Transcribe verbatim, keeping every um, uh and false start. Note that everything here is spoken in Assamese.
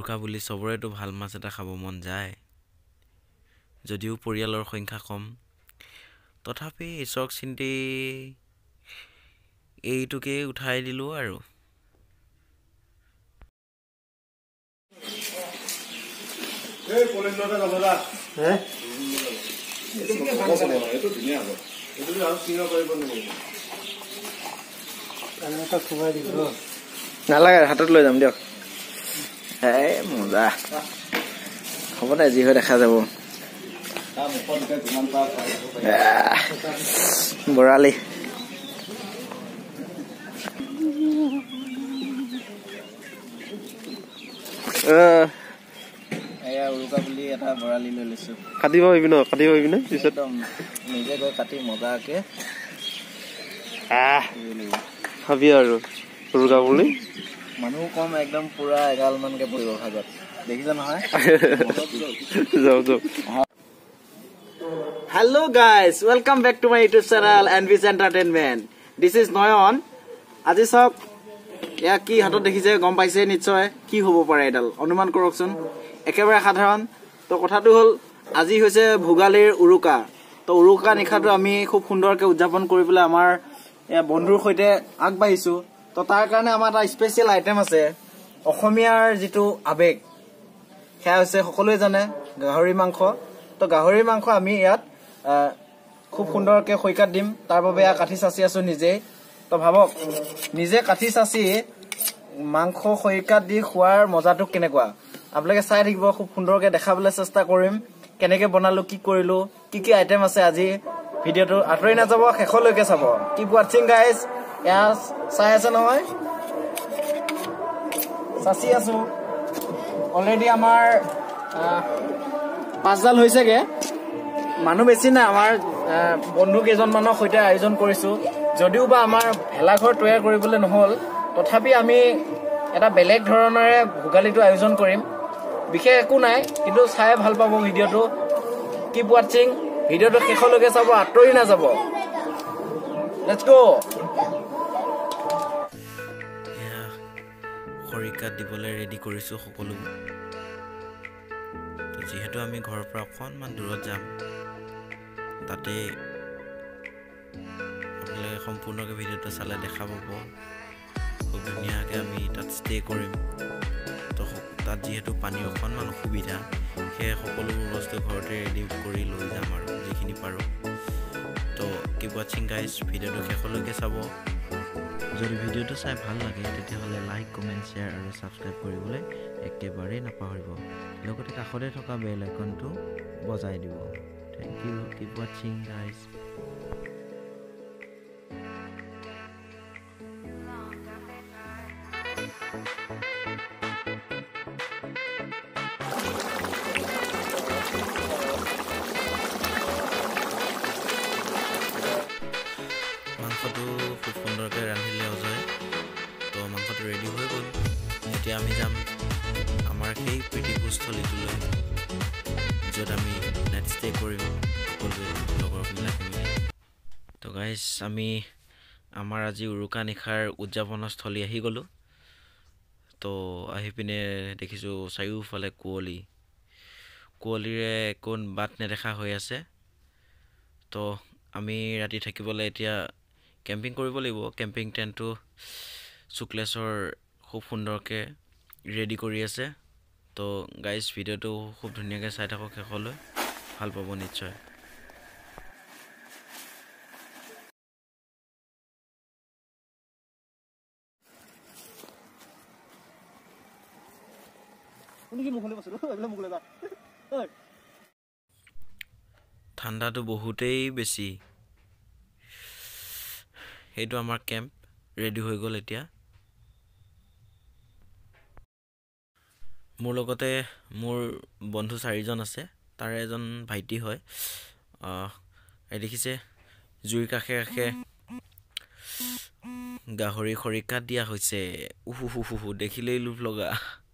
উৰুকা বুলি সবৰেটো ভাল মাছ এটা খাব মন যায় যদিও পৰিয়ালৰ সংখ্যা কম তথাপি ইছক চিন্তি এইটোকে উঠাই দিলো আৰু এই পলিনটা যাবলা হে এইটো ধুনীয়া হ'ব এইটো আৰু চিঙা কৰিব নোৱাৰিব এটা খুৱাই দিব নালাগে হাতত লৈ যাম দিয়ক এই মজা হ'ব দে যি হয় দেখা যাব বৰালি এয়া উৰুকা বুলি এটা বৰালি লৈ লৈছো কাটিব পাৰিবি ন কাটিব পাৰিবি নে পিছত নিজে গৈ কাটি মজাকে আহ খাবি আৰু উৰুকা বুলি মানুহ কম একদম পুৰা এগাল মানকে পৰিব ভাগত দেখিছা নহয় যাও যাও Hello guys, welcome back to my YouTube channel Envis Entertainment. This is Noyon. আজি সব ইয়া কি হাতত দেখিছে গম পাইছে নিশ্চয় কি হ'ব পাৰে এডাল অনুমান কৰকচোন একেবাৰে সাধাৰণ তো কথাটো হল আজি হৈছে ভোগালীৰ উৰুকা তো উৰুকা নিখাটো আমি খুব সুন্দৰকৈ উদযাপন কৰিবলৈ আমাৰ বন্ধুৰ সৈতে আগবাঢ়িছো তো তাৰ কাৰণে আমাৰ এটা স্পেশাল আইটেম আছে অসমীয়াৰ যেটো আবেগ সেয়া হৈছে সকলোৱে জানে গাহৰি মাংস তো গাহৰি মাংস আমি ইয়াত খুব সুন্দৰকৈ খৈকাত দিম তাৰ বাবে কাঠি চাচি আছো নিজে তো ভাবক নিজে কাঠি চাচি মাংস খৈকাত দি খোৱাৰ মজাটো কেনেকুৱা আপোনালোকে চাই থাকিব খুব সুন্দৰকৈ দেখাবলৈ চেষ্টা কৰিম কেনেকৈ বনালো কি কৰিলো কি কি আইটেম আছে আজি ভিডিওটো আঁতৰি নাযাব শেষলৈকে চাব কিপ ওয়াচিং গাইজ এয়া চাই আছে নহয় চাচি আছো অলৰেডি আমাৰ পাঁচডাল হৈছেগে মানুহ বেছি নাই আমাৰ বন্ধু কেইজনমানৰ সৈতে আয়োজন কৰিছো যদিও বা আমাৰ ভেলাঘৰ তৈয়াৰ কৰিবলৈ নহল তথাপি আমি এটা বেলেগ ধৰণৰে ভোগালীটো আয়োজন কৰিম বিশেষ একো নাই কিন্তু চাই ভাল পাব ভিডিওটো কিপ ওয়াচিং ভিডিওটো শেষলৈকে চাব আঁতৰি নাযাব লেটস গো খৰিকাত দিবলৈ ৰেডি কৰিছো সকলো তো যেহেতু আমি ঘৰৰ পৰা অকণমান দূৰত যাম তাতে আপোনালোকে সম্পূৰ্ণকৈ ভিডিওটো চালে দেখা পাব খুব ধুনীয়াকৈ আমি তাত ষ্টে কৰিম তো তাত যিহেতু পানীৰ অকণমান অসুবিধা সেয়ে সকলোবোৰ বস্তু ঘৰতে ৰেডি কৰি লৈ যাম আৰু যিখিনি পাৰোঁ তো কিপ ওয়াচিং গাইজ ভিডিওটো শেষলৈকে চাব যদি ভিডিওটো চাই ভাল লাগে তেতিয়াহ'লে লাইক কমেণ্ট শ্বেয়াৰ আৰু ছাবস্ক্ৰাইব কৰিবলৈ একেবাৰেই নাপাহৰিব লগতে কাষতে থকা বেল আইকনটো বজাই দিব thank you keep watching guys মাংসটো খুব সুন্দৰকৈ ৰান্ধিলে অজয় তো মাংসটো ৰেডি হৈ গ'ল এতিয়া আমি যাম আমাৰ সেই প্ৰীতিভোজস্থলীটোলৈ য'ত আমি নাইট ষ্টে কৰিম সকলোৱে লগৰবিলাকে মিলি তো গাইজ আমি আমাৰ আজি উৰুকা নিশাৰ উদযাপনস্থলী আহি গ'লোঁ তো আহি পিনে দেখিছোঁ চাৰিওফালে কুঁৱলী কুঁৱলীৰে কোন বাট নেদেখা হৈ আছে তো আমি ৰাতি থাকিবলৈ এতিয়া কেম্পিং কৰিব লাগিব কেম্পিং টেণ্টটো শুক্লেশ্বৰ খুব সুন্দৰকৈ ৰেডি কৰি আছে তো গাইজ ভিডিওটো খুব ধুনীয়াকৈ চাই থাকক শেষলৈ ভাল পাব নিশ্চয় ঠাণ্ডাটো বহুতেই বেছি সেইটো আমাৰ কেম্প ৰেডি হৈ গ'ল এতিয়া মোৰ লগতে মোৰ বন্ধু চাৰিজন আছে তাৰে এজন ভাইটি হয় এই দেখিছে জুইৰ কাষে কাষে গাহৰি খৰিকাত দিয়া হৈছে উহু হু হু দেখিলেই লোভ লগা